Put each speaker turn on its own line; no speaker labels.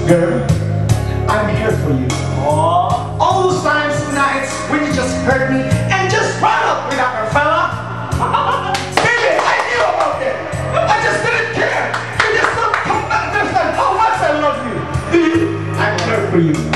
Girl, I'm here for you. Oh. All those times, nights, when you just hurt me and just run up without her fella. Baby, I knew about it. I just didn't care. You just don't come back and understand how much I love you. I'm here for you.